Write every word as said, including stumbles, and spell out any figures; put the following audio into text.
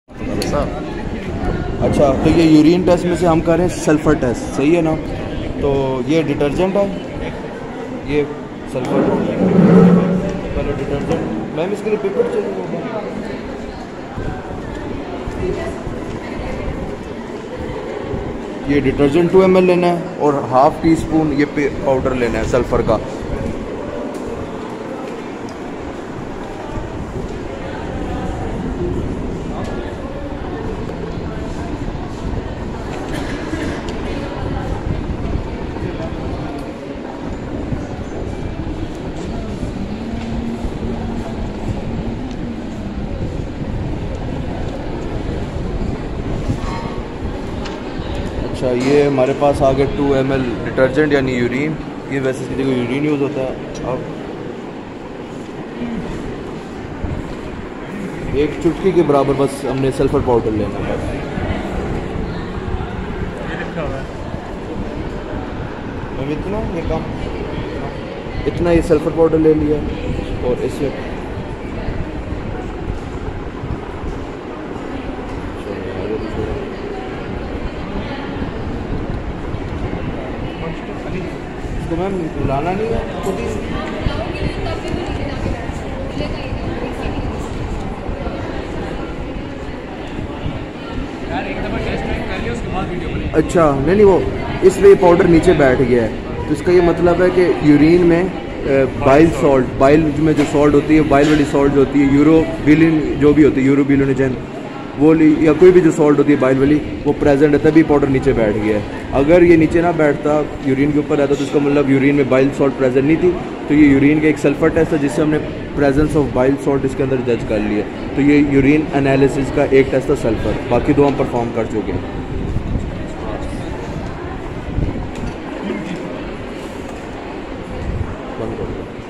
अच्छा, तो ये यूरिन टेस्ट में से हम कर रहे हैं सल्फ़र टेस्ट, सही है ना? तो ये डिटर्जेंट है, ये सल्फ़र पहले डिटर्जेंट मैम इसके लिए पेपर चाहिए। ये डिटर्जेंट टू एम एल लेना है और हाफ़ टी स्पून ये पाउडर लेना है सल्फ़र का। अच्छा, ये हमारे पास आ गया टू एम एल डिटर्जेंट यानी यूरिन। ये वैसे इसकी जगह यूरिन यूज़ होता है। अब एक चुटकी के बराबर बस हमने सल्फ़र पाउडर लेना है। अब इतना ये कम इतना ये सल्फ़र पाउडर ले लिया और इसमें तो मैम लाना नहीं है खुद ही। अच्छा, नहीं नहीं वो इसलिए पाउडर नीचे बैठ गया है, तो इसका ये मतलब है कि यूरिन में बाइल सॉल्ट, बाइल में जो सॉल्ट होती है, बाइल वाली सॉल्ट जो होती है, यूरोबिलिन जो भी होती है, यूरोबिलिनोजन वो या कोई भी जो सॉल्ट होती है बाइल वाली, वो प्रेजेंट है, तभी पाउडर नीचे बैठ गया है। अगर ये नीचे ना बैठता, यूरिन के ऊपर रहता, तो इसका मतलब यूरिन में बाइल सॉल्ट प्रेजेंट नहीं थी। तो ये यूरिन का एक सल्फर टेस्ट है जिससे हमने प्रेजेंस ऑफ बाइल सॉल्ट इसके अंदर जज कर लिया। तो ये यूरिन एनालिसिस का एक टेस्ट था सल्फर, बाकी दो हम परफॉर्म कर चुके हैं। बंद कर दो।